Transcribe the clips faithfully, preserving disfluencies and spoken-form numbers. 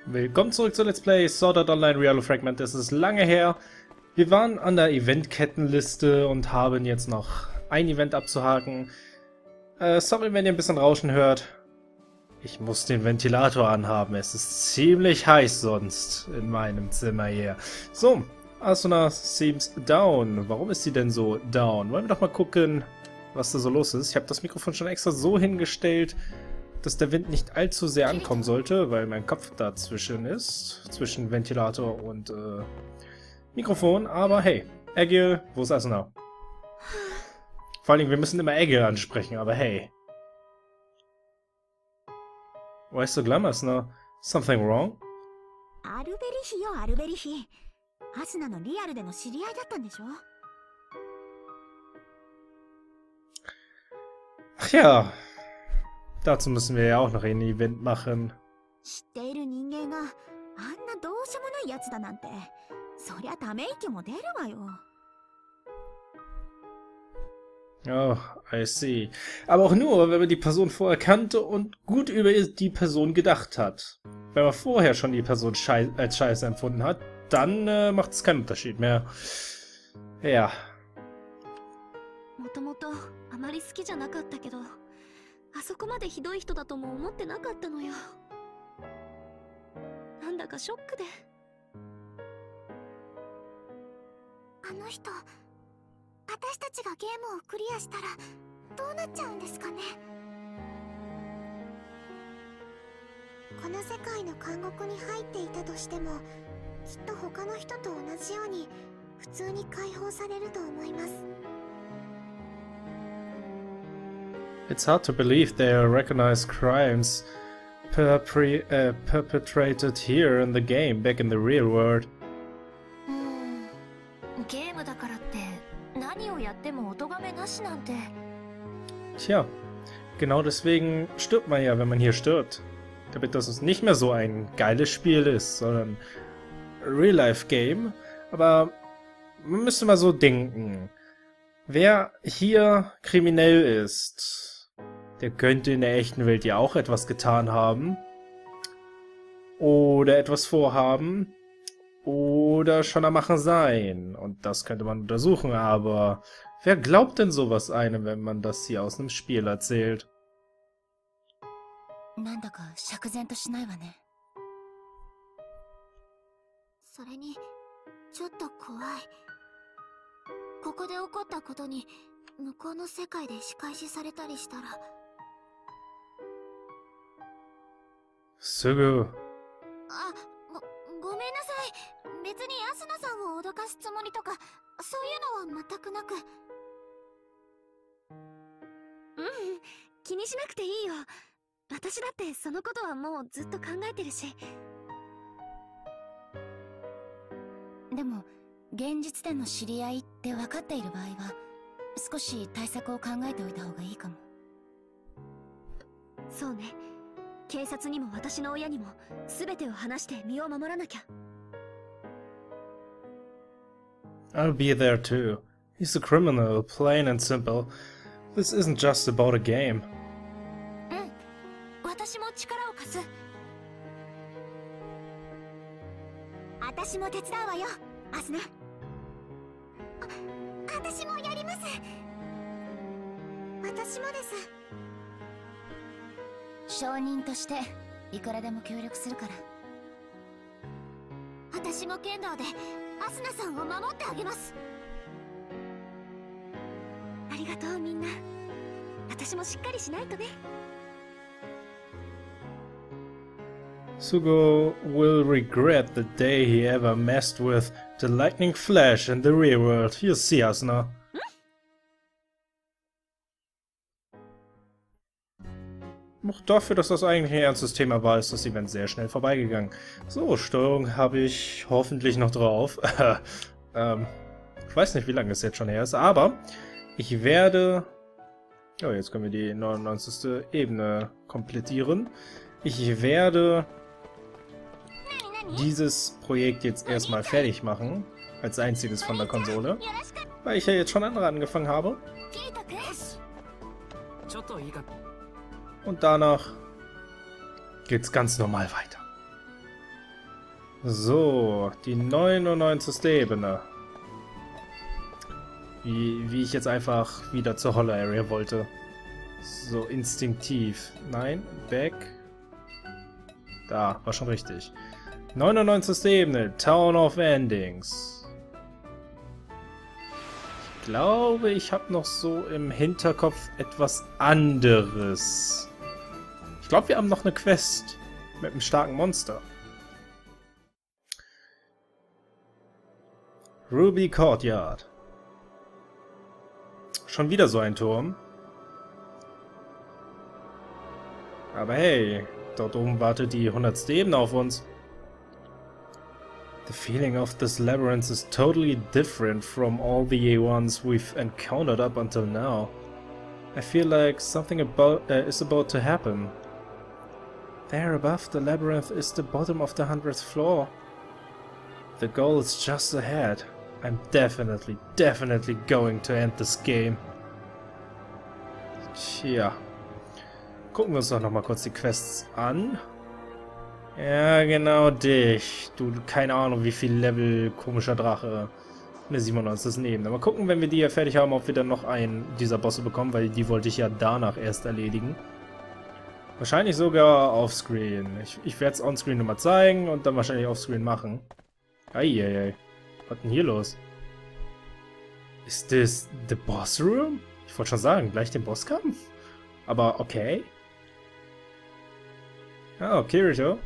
Willkommen zurück zu Let's Play Sword Art Online Reallo Fragment. Es ist lange her. Wir waren an der Eventkettenliste und haben jetzt noch ein Event abzuhaken. Äh, sorry, wenn ihr ein bisschen Rauschen hört. Ich muss den Ventilator anhaben. Es ist ziemlich heiß sonst in meinem Zimmer hier. So, Asuna seems down. Warum ist sie denn so down? Wollen wir doch mal gucken, was da so los ist. Ich habe das Mikrofon schon extra so hingestellt, dass der Wind nicht allzu sehr ankommen sollte, weil mein Kopf dazwischen ist, zwischen Ventilator und äh, Mikrofon. Aber hey, Egil, wo ist Asuna? Vor allem, wir müssen immer Egil ansprechen, aber hey. Why so glum, Asuna? Something wrong? アルベリヒよ、アルベリヒ。アスナのリアルでの知り合いだったんでしょ? Ach ja. Dazu müssen wir ja auch noch ein Event machen. 知っている人間があんなどうしようもないやつだなんて、そりゃため息も出るわよ。 Oh, I see. Aber auch nur, wenn man die Person vorher kannte und gut über die Person gedacht hat. Wenn man vorher schon die Person schei als scheiße empfunden hat, dann äh, macht es keinen Unterschied mehr. Ja. もともとあまり好きじゃなかったけど、あそこまでひどい人だとも思ってなかったのよ。なんだかショックで。 あの人、私たちがゲームをクリアしたらどうなっちゃうんですかね。この世界の監獄に入っていたとしても、きっと他の人と同じように普通に解放されると思います。 It's hard to believe there are recognized crimes perpre uh, perpetrated here in the game, back in the real world. うーん、ゲームだからって何をやってもお咎めなしなんて。 Tja, genau deswegen stirbt man ja, wenn man hier stirbt. Damit das nicht mehr so ein geiles Spiel ist, sondern Real-Life-Game. Aber man müsste mal so denken. Wer hier kriminell ist, der könnte in der echten Welt ja auch etwas getan haben. Oder etwas vorhaben. Oder schon am Machen sein. Und das könnte man untersuchen, aber wer glaubt denn sowas einem, wenn man das hier aus einem Spiel erzählt? なんだか釈然としないわね。それにちょっと怖い。ここで起こったことに向こうの世界で仕返しされたりしたら。 Sugu. あ、ご、ごめんなさい。別にアスナさんを脅かすつもりとかそういうのは全くなく。 うん、気にしなくていいよ。私だってそのことはもうずっと考えてるし。 でも現実での知り合いって分かっている場合は少し対策を考えておいた方がいいかも。 そうね。警察にも私の親にも全てを話して身を守らなきゃ。 I'll be there too. He's a criminal, plain and simple. This isn't just about a game. うん、私も力を貸す。私も手伝うわよ、アスナ。あ、私もやります。私もです。 証人としていくらでも協力するから。私も剣道でアスナさんを守ってあげます。 ありがとうみんな。私もしっかりしないとね。 Sugo will regret the day he ever messed with the lightning flash in the real world. You'll see, Asuna. Auch dafür, dass das eigentlich ein ernstes Thema war, ist das Event sehr schnell vorbeigegangen. So, Steuerung habe ich hoffentlich noch drauf. ähm, ich weiß nicht, wie lange es jetzt schon her ist, aber ich werde... Oh, jetzt können wir die neunundneunzigste Ebene komplettieren. Ich werde dieses Projekt jetzt erstmal fertig machen, als einziges von der Konsole, weil ich ja jetzt schon andere angefangen habe. Und danach geht's ganz normal weiter. So, die neunundneunzigste Ebene. Wie, wie ich jetzt einfach wieder zur Hollow Area wollte. So instinktiv. Nein, back. Da, war schon richtig. neunundneunzigste Ebene, Town of Endings. Ich glaube, ich habe noch so im Hinterkopf etwas anderes. Ich glaube, wir haben noch eine Quest mit einem starken Monster. Ruby Courtyard. Schon wieder so ein Turm. Aber hey, dort oben wartet die hundertste Ebene auf uns. The feeling of this labyrinth is totally different from all the ones we've encountered up until now. I feel like something about uh, is about to happen. There above the labyrinth is the bottom of the hundredth floor. The goal is just ahead. I'm definitely, definitely going to end this game. Tja. Gucken wir uns doch nochmal kurz die Quests an. Ja, genau dich. Du, keine Ahnung, wie viel Level komischer Drache. Eine siebenundneunzigste Ebene. Mal gucken, wenn wir die hier fertig haben, ob wir dann noch einen dieser Bosse bekommen, weil die wollte ich ja danach erst erledigen. Wahrscheinlich sogar offscreen. Ich, ich werde es onscreen nochmal zeigen und dann wahrscheinlich offscreen machen. Eieiei. Was denn hier los? Ist das the Boss Room? Ich wollte schon sagen, gleich den Bosskampf? Aber okay. Ah, Kirito.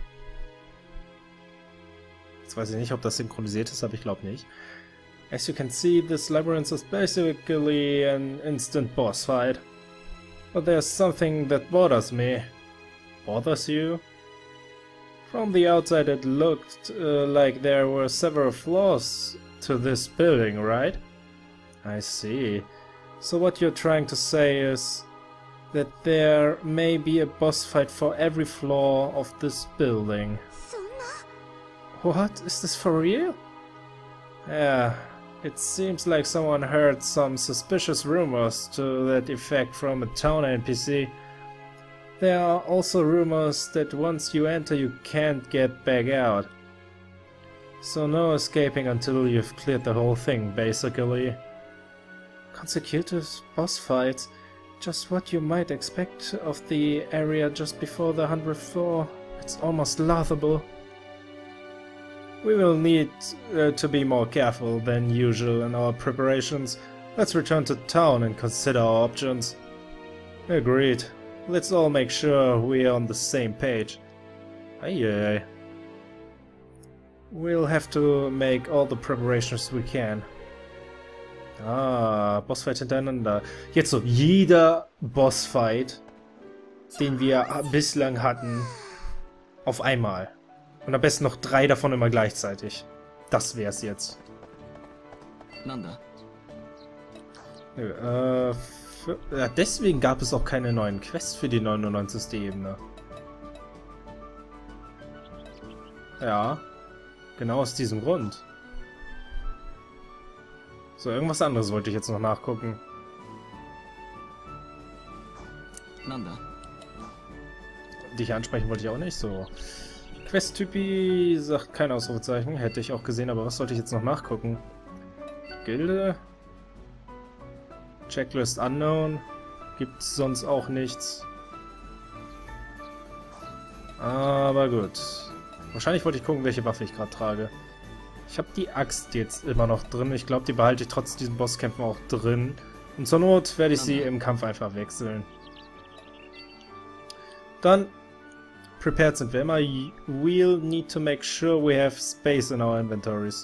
Jetzt weiß ich nicht, ob das synchronisiert ist, aber ich glaube nicht. As you can see, this labyrinth is basically an instant boss fight. But there's something that bothers me. Bothers you? From the outside it looked uh, like there were several floors to this building, right? I see. So what you're trying to say is that there may be a boss fight for every floor of this building. What? Is this for real? Yeah, it seems like someone heard some suspicious rumors to that effect from a town N P C. There are also rumors that once you enter you can't get back out. So no escaping until you've cleared the whole thing, basically. Consecutive boss fights, just what you might expect of the area just before the hundredth floor. It's almost laughable. We will need uh, to be more careful than usual in our preparations. Let's return to town and consider our options. Agreed. Let's all make sure we're on the same page. Aye, we'll have to make all the preparations we can. Ah, Bossfight hintereinander. Jetzt so jeder Bossfight, den wir bislang hatten, auf einmal. Und am besten noch drei davon immer gleichzeitig. Das wär's jetzt. Nö, äh, für, ja, deswegen gab es auch keine neuen Quests für die neunundneunzigste Ebene. Ja, genau aus diesem Grund. So, irgendwas anderes wollte ich jetzt noch nachgucken. Dich ansprechen wollte ich auch nicht, so. Quest-Typi sagt kein Ausrufezeichen, hätte ich auch gesehen, aber was sollte ich jetzt noch nachgucken? Gilde? Checklist unknown? Gibt's sonst auch nichts. Aber gut. Wahrscheinlich wollte ich gucken, welche Waffe ich gerade trage. Ich habe die Axt jetzt immer noch drin. Ich glaube, die behalte ich trotz diesen Bosskämpfen auch drin. Und zur Not werde ich sie im Kampf einfach wechseln. Dann, prepared sind wir immer. We'll need to make sure we have space in our inventories.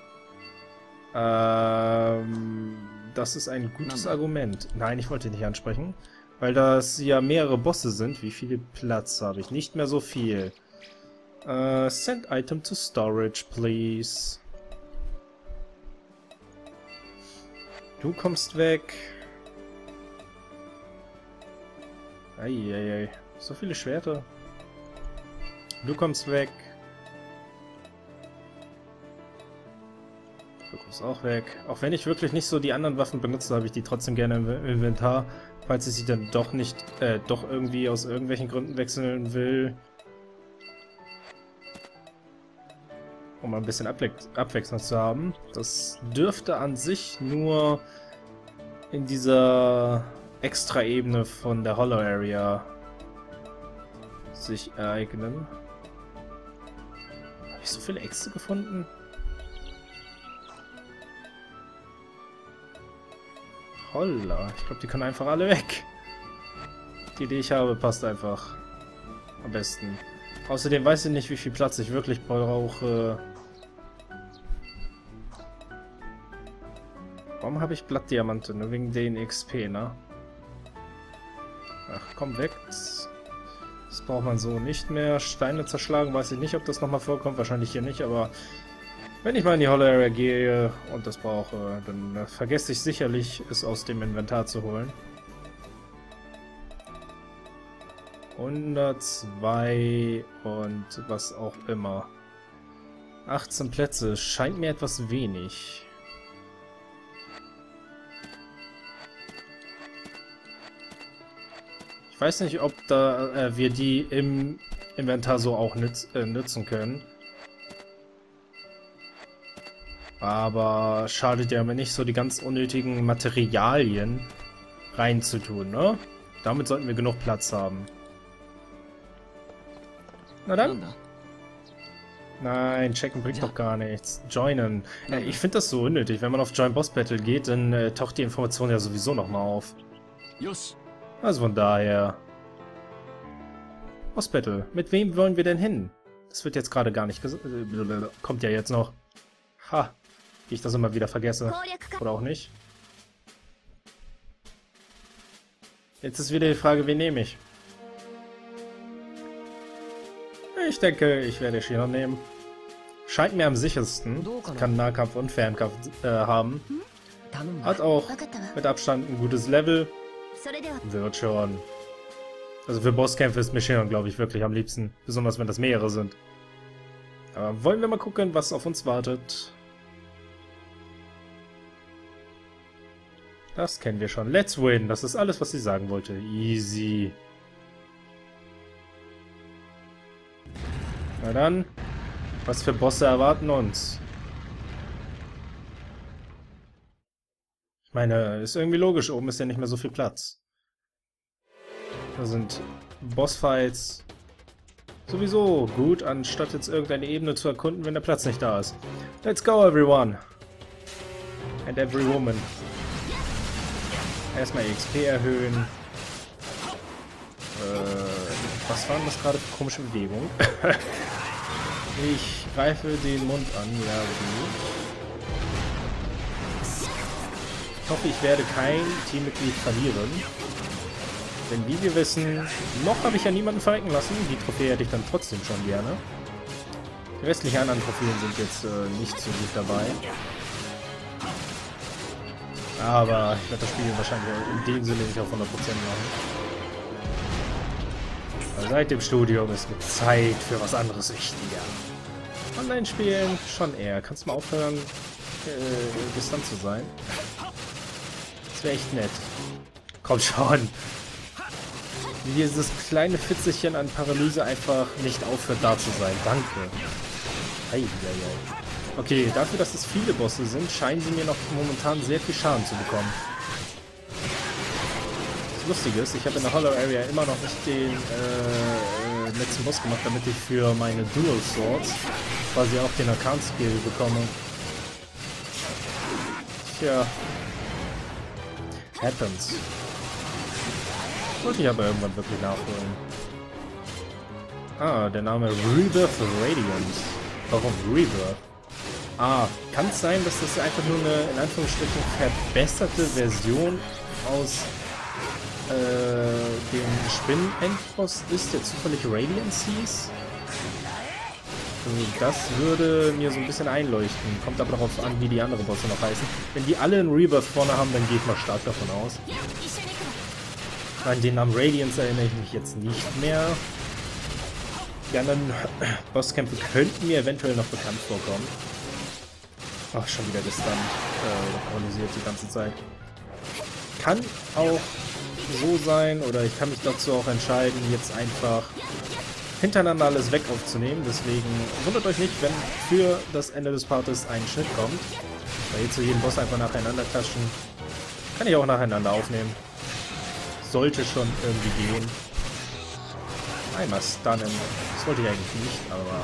Ähm, das ist ein gutes Argument. Nein, ich wollte ihn nicht ansprechen. Weil das ja mehrere Bosse sind. Wie viel Platz habe ich? Nicht mehr so viel. Uh, send item to storage, please. Du kommst weg. Eieiei. So viele Schwerter. Du kommst weg. Du kommst auch weg. Auch wenn ich wirklich nicht so die anderen Waffen benutze, habe ich die trotzdem gerne im Inventar. Falls ich sie dann doch nicht, äh, doch irgendwie aus irgendwelchen Gründen wechseln will. um ein bisschen Abwe Abwechslung zu haben. Das dürfte an sich nur in dieser Extra-Ebene von der Hollow Area sich ereignen. Habe ich so viele Äxte gefunden? Holla, ich glaube, die können einfach alle weg. Die, die ich habe, passt einfach am besten. Außerdem weiß ich nicht, wie viel Platz ich wirklich brauche. Warum habe ich Blattdiamante? Nur wegen den X P, ne? Ach, komm weg. Das braucht man so nicht mehr. Steine zerschlagen, weiß ich nicht, ob das nochmal vorkommt. Wahrscheinlich hier nicht, aber wenn ich mal in die Hollow Area gehe und das brauche, dann vergesse ich sicherlich, es aus dem Inventar zu holen. hundertzwei und was auch immer. achtzehn Plätze. Scheint mir etwas wenig. Ich weiß nicht, ob da äh, wir die im Inventar so auch nütz, äh, nutzen können. Aber schadet ja mir nicht, so die ganz unnötigen Materialien reinzutun, ne? Damit sollten wir genug Platz haben. Na dann. Nein, checken bringt doch gar nichts. Joinen. Äh, ich finde das so unnötig. Wenn man auf Join Boss Battle geht, dann äh, taucht die Information ja sowieso nochmal auf. Also von daher. Boss Battle. Mit wem wollen wir denn hin? Das wird jetzt gerade gar nicht gesagt. Kommt ja jetzt noch. Ha. Wie ich das immer wieder vergesse. Oder auch nicht. Jetzt ist wieder die Frage, wen nehme ich? Ich denke, ich werde Shion nehmen. Scheint mir am sichersten. Kann Nahkampf und Fernkampf äh, haben. Hat auch mit Abstand ein gutes Level. Wird schon. Also für Bosskämpfe ist mir Shion, glaube ich, wirklich am liebsten. Besonders wenn das mehrere sind. Aber wollen wir mal gucken, was auf uns wartet. Das kennen wir schon. Let's win. Das ist alles, was sie sagen wollte. Easy. Na dann. Was für Bosse erwarten uns? Ich meine, ist irgendwie logisch. Oben ist ja nicht mehr so viel Platz. Da sind Bossfights sowieso gut, anstatt jetzt irgendeine Ebene zu erkunden, wenn der Platz nicht da ist. Let's go, everyone. And every woman. Erstmal X P erhöhen. Äh, was waren das gerade für komische Bewegungen? Ich greife den Mund an, ja, gut. Ich hoffe, ich werde kein Teammitglied verlieren. Denn wie wir wissen, noch habe ich ja niemanden verrecken lassen. Die Trophäe hätte ich dann trotzdem schon gerne. Die restlichen anderen Trophäen sind jetzt äh, nicht so gut dabei. Aber ich werde das Spiel wahrscheinlich in dem Sinne nicht auf hundert Prozent machen. Aber seit dem Studium ist mir Zeit für was anderes wichtiger. Online spielen schon eher. Kannst du mal aufhören, äh, distant zu sein? Das wäre echt nett. Komm schon. Wie dieses kleine Fitzelchen an Paralyse einfach nicht aufhört da zu sein. Danke. Eieiei. Okay, dafür, dass es viele Bosse sind, scheinen sie mir noch momentan sehr viel Schaden zu bekommen. Das Lustige ist, ich habe in der Hollow Area immer noch nicht den äh, letzten Boss gemacht, damit ich für meine Dual Swords quasi auch den Arcane Skill bekomme. Tja. Happens. Wollte ich aber irgendwann wirklich nachholen. Ah, der Name Rebirth Radiant. Warum Rebirth? Ah, kann es sein, dass das einfach nur eine, in Anführungsstrichen, verbesserte Version aus äh, dem Spinnen-Endboss ist, der zufällig Radiance hieß? Also das würde mir so ein bisschen einleuchten. Kommt aber darauf an, wie die anderen Bosse noch heißen. Wenn die alle einen Rebirth vorne haben, dann gehe ich mal stark davon aus. An den Namen Radiance erinnere ich mich jetzt nicht mehr. Die anderen Bosskämpfe könnten mir eventuell noch bekannt vorkommen. Ach, schon wieder gestunt. Äh, paralysiert die ganze Zeit. Kann auch so sein, oder ich kann mich dazu auch entscheiden, jetzt einfach hintereinander alles weg aufzunehmen. Deswegen wundert euch nicht, wenn für das Ende des Partes ein Schnitt kommt. Weil hier zu jedem Boss einfach nacheinander klatschen. Kann ich auch nacheinander aufnehmen. Sollte schon irgendwie gehen. Einmal stunnen. Das wollte ich eigentlich nicht, aber...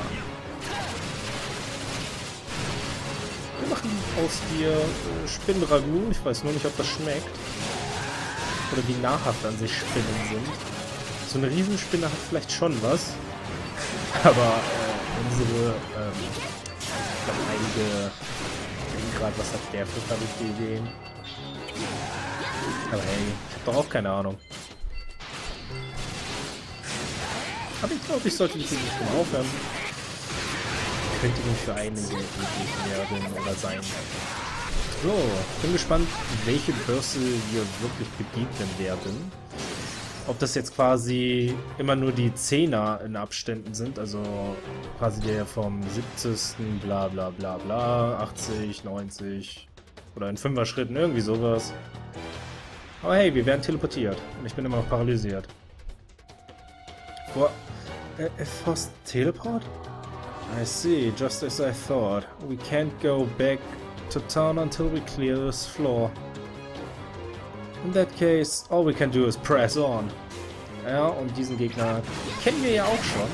Wir machen aus dir äh, Spinnenragout. Ich weiß nur nicht, ob das schmeckt. Oder wie nahrhaft an sich Spinnen sind. So eine Riesenspinne hat vielleicht schon was. Aber äh, unsere, ähm, ich glaube einige, gerade was hat der für verrückte Ideen. Aber hey, ich habe doch auch keine Ahnung. Aber ich glaube, ich sollte nicht schon aufhören. Könnte nicht für einen werden oder sein. So, bin gespannt, welche Börse wir wirklich begegnen werden. Ob das jetzt quasi immer nur die Zehner in Abständen sind, also quasi der vom siebzigsten bla bla bla bla, achtzig, neunzig oder in fünfer Schritten, irgendwie sowas. Aber hey, wir werden teleportiert und ich bin immer noch paralysiert. Boah, äh, fast Teleport? I see, just as I thought. We can't go back to town until we clear this floor. In that case, all we can do is press on. Ja, und diesen Gegner kennen wir ja auch schon.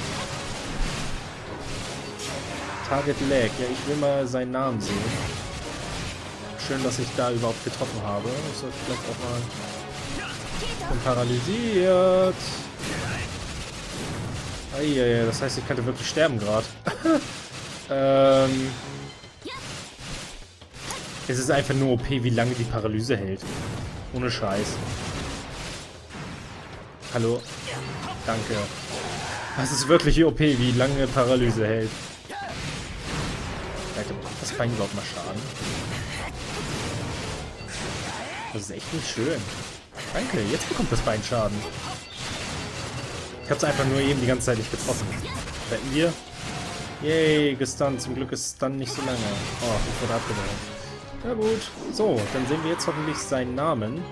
Target Lag. Ja, ich will mal seinen Namen sehen. Schön, dass ich da überhaupt getroffen habe. Ich sollte vielleicht auch mal... Bin paralysiert. Eieiei, das heißt, ich könnte wirklich sterben gerade. ähm... Es ist einfach nur O P, wie lange die Paralyse hält. Ohne Scheiß. Hallo? Danke. Das ist wirklich O P, wie lange Paralyse hält. Alter, macht das Bein überhaupt mal Schaden? Das ist echt nicht schön. Danke, jetzt bekommt das Bein Schaden. Ich hab's einfach nur eben die ganze Zeit nicht getroffen. Wetten wir? Yay, gestunt. Zum Glück ist Stun nicht so lange. Oh, ich wurde abgeworfen. Ja gut. So, dann sehen wir jetzt hoffentlich seinen Namen.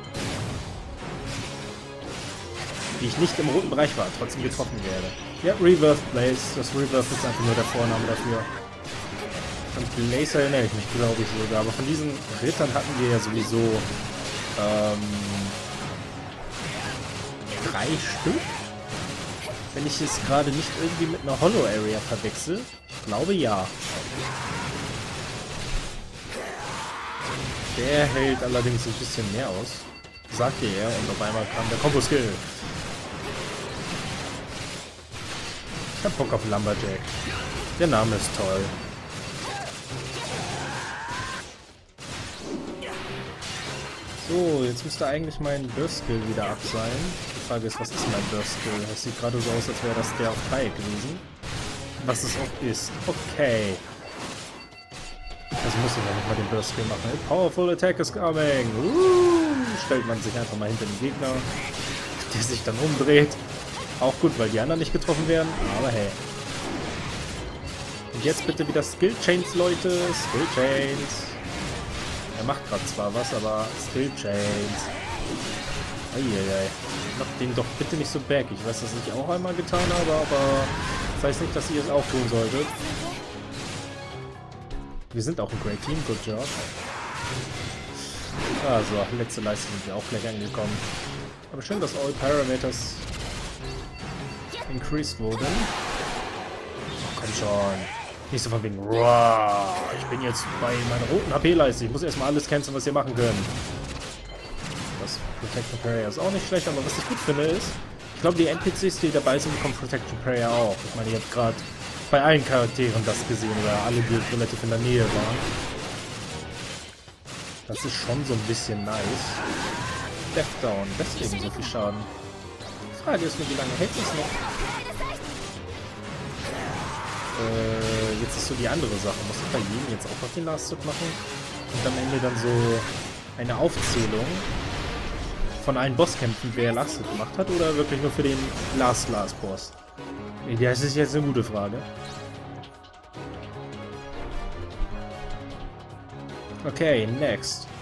Wie ich nicht im roten Bereich war, trotzdem getroffen werde. Ja, Rebirth Blaze. Das Rebirth ist einfach nur der Vorname dafür. Und Blaze erinnere ich mich, glaube ich sogar. Aber von diesen Rittern hatten wir ja sowieso ähm, drei Stück. Wenn ich es gerade nicht irgendwie mit einer Hollow Area verwechsel. Ich glaube ja. Der hält allerdings ein bisschen mehr aus. Sagte er und auf einmal kam der Combo-Skill. Ich hab Bock auf Lumberjack. Der Name ist toll. So, jetzt müsste eigentlich mein Burst-Skill wieder ab sein. Die Frage ist, was ist mein Burst-Skill? Es sieht gerade so aus, als wäre das der auf Dreieck gewesen. Was es auch ist. Okay. Das muss ich ja nicht mal den Burst-Skill machen. Powerful Attack is coming. Uh, stellt man sich einfach mal hinter den Gegner, der sich dann umdreht. Auch gut, weil die anderen nicht getroffen werden. Aber hey. Und jetzt bitte wieder Skill Chains, Leute. Skill Chains. Er macht gerade zwar was, aber Skill Chains. Eieiei. Macht den doch bitte nicht so back. Ich weiß, dass ich auch einmal getan habe, aber das heißt nicht, dass ihr es auch tun solltet. Wir sind auch ein Great Team. Good job. Also, letzte Leiste sind wir auch gleich angekommen. Aber schön, dass all Parameters increased wurden. Oh, komm schon. Nicht so von wegen, wow, ich bin jetzt bei meiner roten H P-Leiste. Ich muss erstmal alles canceln, was wir machen können. Das Protection Prayer ist auch nicht schlecht, aber was ich gut finde ist, ich glaube, die N P Cs, die dabei sind, bekommen Protection Prayer auch. Ich meine, ihr habt gerade bei allen Charakteren das gesehen, oder alle, die relativ in der Nähe waren. Das ist schon so ein bisschen nice. Death Down, deswegen so viel Schaden. Die Frage ist nur, wie lange hält das noch? Äh, jetzt ist so die andere Sache. Muss ich bei jedem jetzt auch noch den Last Hit machen? Und am Ende dann so eine Aufzählung von allen Bosskämpfen, wer Last Hit gemacht hat, oder wirklich nur für den Last Last Boss? Das ist jetzt eine gute Frage. Okay, next.